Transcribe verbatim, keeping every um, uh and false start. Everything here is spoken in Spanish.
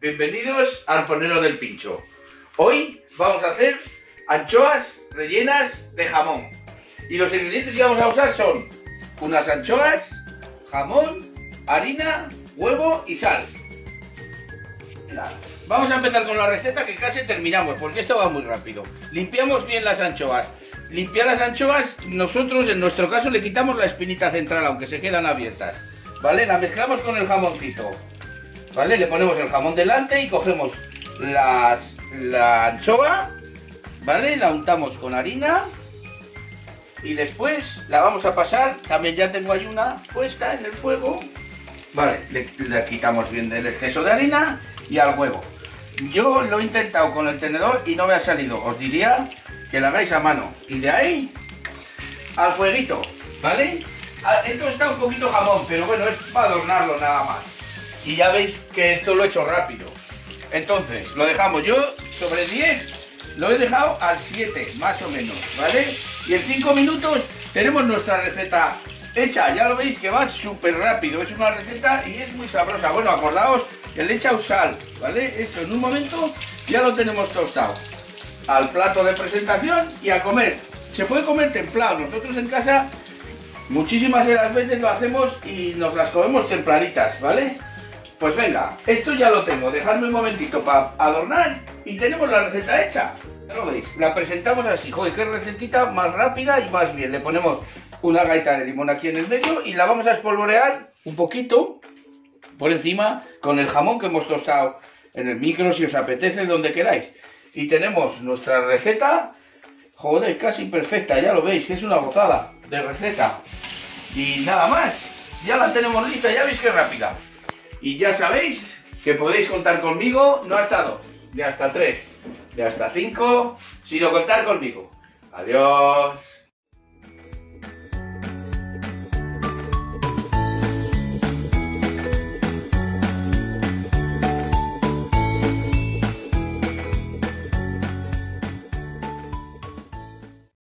bienvenidos al Fornero del Pincho. Hoy vamos a hacer anchoas rellenas de jamón. Y los ingredientes que vamos a usar son unas anchoas, jamón, harina, huevo y sal. Vamos a empezar con la receta que casi terminamos, porque esto va muy rápido. Limpiamos bien las anchoas. Limpiar las anchoas, nosotros en nuestro caso le quitamos la espinita central, aunque se quedan abiertas. ¿Vale? La mezclamos con el jamoncito. ¿Vale? Le ponemos el jamón delante y cogemos la, la anchoa, ¿vale? La untamos con harina y después la vamos a pasar. También ya tengo ahí una puesta en el fuego. Vale, le, le quitamos bien del exceso de harina y al huevo. Yo lo he intentado con el tenedor y no me ha salido. Os diría que la hagáis a mano. Y de ahí al fueguito, ¿vale? Esto está un poquito jamón, pero bueno, es para adornarlo nada más. Y ya veis que esto lo he hecho rápido. Entonces, lo dejamos yo sobre diez, lo he dejado al siete, más o menos, ¿vale? Y en cinco minutos tenemos nuestra receta hecha. Ya lo veis que va súper rápido. Es una receta y es muy sabrosa. Bueno, acordaos que le he echado sal, ¿vale? Esto en un momento ya lo tenemos tostado. Al plato de presentación y a comer. Se puede comer templado. Nosotros en casa muchísimas de las veces lo hacemos y nos las comemos templaditas, ¿vale? Pues venga, esto ya lo tengo. Dejadme un momentito para adornar y tenemos la receta hecha. Ya lo veis, la presentamos así. Joder, qué recetita más rápida y más bien. Le ponemos una gaita de limón aquí en el medio y la vamos a espolvorear un poquito por encima con el jamón que hemos tostado en el micro, si os apetece, donde queráis. Y tenemos nuestra receta, joder, casi perfecta, ya lo veis, es una gozada de receta. Y nada más, ya la tenemos lista, ya veis que rápida. Y ya sabéis que podéis contar conmigo, no hasta dos, de hasta tres, de hasta cinco, sino contar conmigo. Adiós.